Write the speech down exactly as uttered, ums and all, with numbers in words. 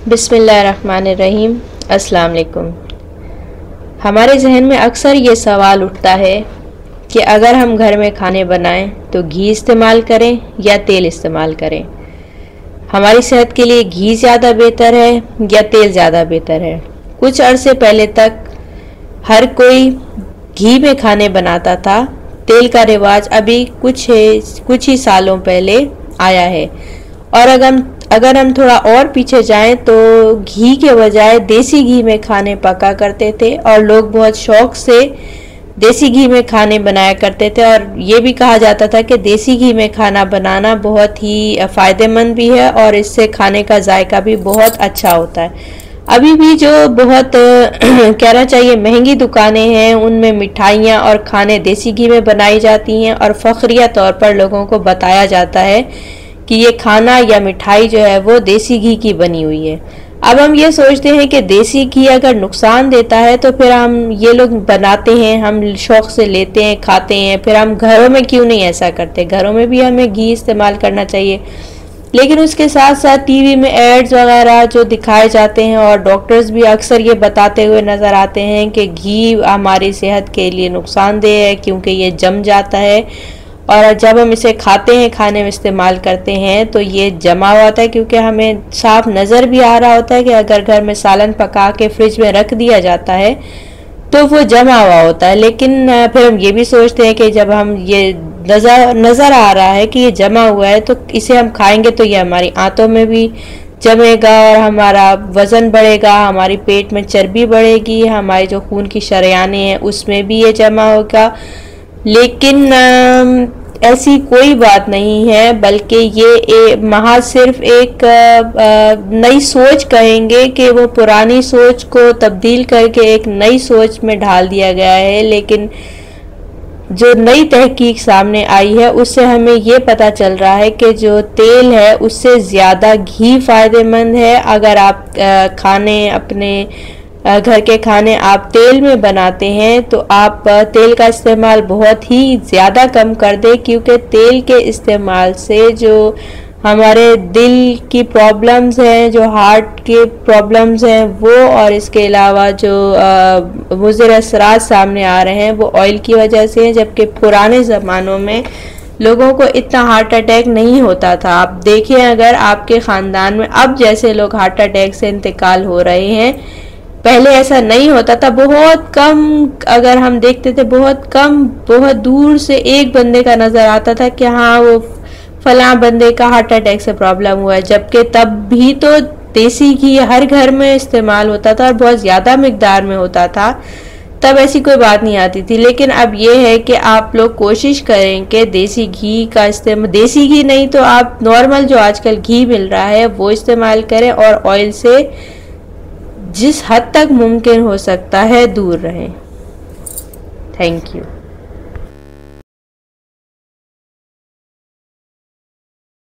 बिस्मिल्लाहिर्रहमानिर्रहीम। अस्सलाम वालेकुम। हमारे जहन में अक्सर ये सवाल उठता है कि अगर हम घर में खाने बनाएं तो घी इस्तेमाल करें या तेल इस्तेमाल करें। हमारी सेहत के लिए घी ज़्यादा बेहतर है या तेल ज़्यादा बेहतर है। कुछ अरसे पहले तक हर कोई घी में खाने बनाता था। तेल का रिवाज अभी कुछ है कुछ ही सालों पहले आया है। और अगर हम अगर हम थोड़ा और पीछे जाएं तो घी के बजाय देसी घी में खाने पका करते थे और लोग बहुत शौक से देसी घी में खाने बनाया करते थे। और ये भी कहा जाता था कि देसी घी में खाना बनाना बहुत ही फ़ायदेमंद भी है और इससे खाने का जायका भी बहुत अच्छा होता है। अभी भी जो बहुत कहना चाहिए महंगी दुकानें हैं उनमें मिठाइयाँ और खाने देसी घी में बनाई जाती हैं और फ़ख्रिया तौर पर लोगों को बताया जाता है कि ये खाना या मिठाई जो है वो देसी घी की बनी हुई है। अब हम ये सोचते हैं कि देसी घी अगर नुकसान देता है तो फिर हम ये लोग बनाते हैं, हम शौक़ से लेते हैं, खाते हैं, फिर हम घरों में क्यों नहीं ऐसा करते। घरों में भी हमें घी इस्तेमाल करना चाहिए, लेकिन उसके साथ साथ टीवी में एड्स वगैरह जो दिखाए जाते हैं और डॉक्टर्स भी अक्सर ये बताते हुए नज़र आते हैं कि घी हमारी सेहत के लिए नुकसानदेह है क्योंकि ये जम जाता है और जब हम इसे खाते हैं, खाने में इस्तेमाल करते हैं तो ये जमा हुआ होता है। क्योंकि हमें साफ नज़र भी आ रहा होता है कि अगर घर में सालन पका के फ्रिज में रख दिया जाता है तो वो जमा हुआ होता है। लेकिन फिर हम ये भी सोचते हैं कि जब हम ये नज़र नज़र आ रहा है कि ये जमा हुआ है तो इसे हम खाएंगे तो ये हमारी आंतों में भी जमेगा और हमारा वज़न बढ़ेगा, हमारी पेट में चर्बी बढ़ेगी, हमारी जो खून की शरेयानें हैं उसमें भी ये जमा होगा। लेकिन आ, ऐसी कोई बात नहीं है, बल्कि ये महज सिर्फ एक नई सोच कहेंगे कि वो पुरानी सोच को तब्दील करके एक नई सोच में ढाल दिया गया है। लेकिन जो नई तहकीक सामने आई है उससे हमें ये पता चल रहा है कि जो तेल है उससे ज़्यादा घी फ़ायदेमंद है। अगर आप खाने अपने घर के खाने आप तेल में बनाते हैं तो आप तेल का इस्तेमाल बहुत ही ज़्यादा कम कर दें, क्योंकि तेल के इस्तेमाल से जो हमारे दिल की प्रॉब्लम्स हैं, जो हार्ट के प्रॉब्लम्स हैं वो, और इसके अलावा जो मुज़र असरात सामने आ रहे हैं वो ऑयल की वजह से हैं। जबकि पुराने ज़मानों में लोगों को इतना हार्ट अटैक नहीं होता था। आप देखिए अगर आपके ख़ानदान में अब जैसे लोग हार्ट अटैक से इंतकाल हो रहे हैं, पहले ऐसा नहीं होता था। बहुत कम, अगर हम देखते थे बहुत कम, बहुत दूर से एक बंदे का नज़र आता था कि हाँ वो फलां बंदे का हार्ट अटैक से प्रॉब्लम हुआ है। जबकि तब भी तो देसी घी हर घर में इस्तेमाल होता था और बहुत ज़्यादा मिकदार में होता था, तब ऐसी कोई बात नहीं आती थी। लेकिन अब ये है कि आप लोग कोशिश करें कि देसी घी का इस्तेमाल, देसी घी नहीं तो आप नॉर्मल जो आजकल घी मिल रहा है वो इस्तेमाल करें और ऑयल से जिस हद तक मुमकिन हो सकता है दूर रहें। Thank you.